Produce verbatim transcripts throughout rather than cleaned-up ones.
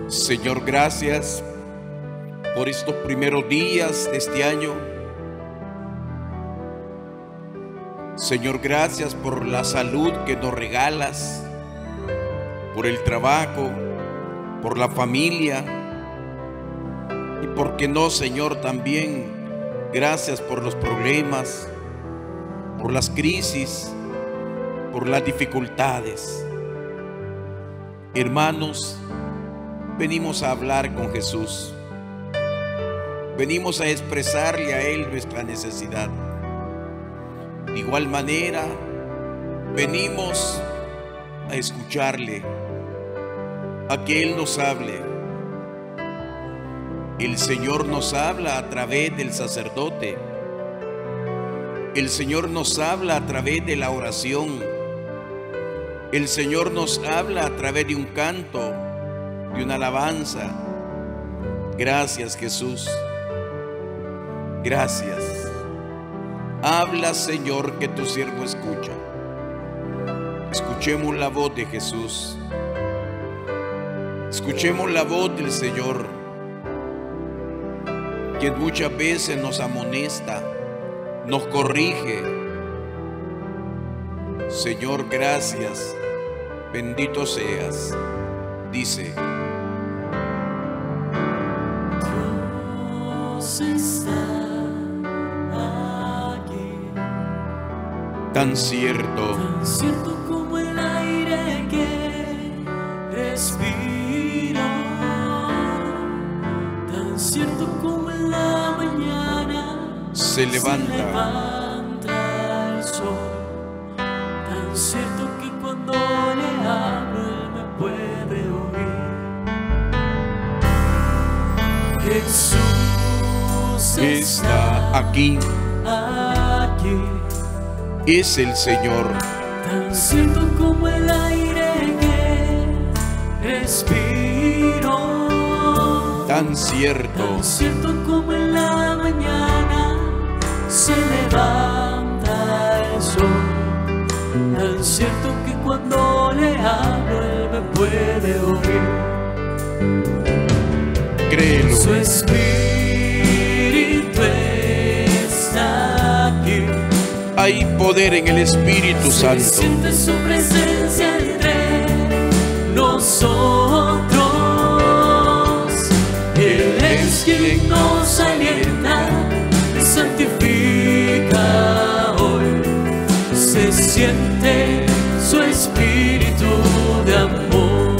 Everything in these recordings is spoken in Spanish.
Señor, gracias por estos primeros días de este año. Señor, gracias por la salud que nos regalas, por el trabajo, por la familia y por qué no, Señor, también gracias por los problemas, por las crisis, por las dificultades. Hermanos, venimos a hablar con Jesús. Venimos a expresarle a Él nuestra necesidad. De igual manera, venimos a escucharle, a que Él nos hable. El Señor nos habla a través del sacerdote. El Señor nos habla a través de la oración. El Señor nos habla a través de un canto, de una alabanza. Gracias, Jesús. Gracias. Habla, Señor, que tu siervo escucha. Escuchemos la voz de Jesús. Escuchemos la voz del Señor, quien muchas veces nos amonesta, nos corrige. Señor, gracias. Bendito seas. Dice: Dios está aquí, tan cierto, tan cierto como el aire que respiro, tan cierto como en la mañana se levanta, se levanta el sol, tan cierto que cuando le hablo Él me puede oír. Jesús está aquí, aquí, es el Señor, tan cierto como el aire que respiro, tan cierto, tan cierto como en la mañana se levanta el sol, tan cierto que cuando le hablo Él me puede oír. créelo. Su Espíritu está aquí. Hay poder en el Espíritu Se Santo. siente su presencia entre nosotros. Él es quien nos alienta, santifica hoy. Se siente su espíritu de amor.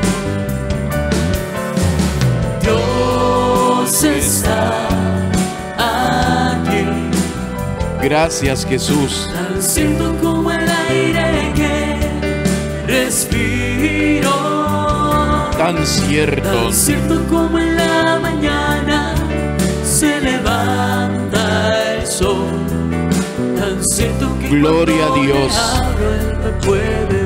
Dios está aquí, Gracias, Jesús. tan cierto como el aire que respiro, Tan cierto, tan cierto como en la mañana se levanta el sol, tan cierto que Gloria a cuando Dios. le hablo Él me puede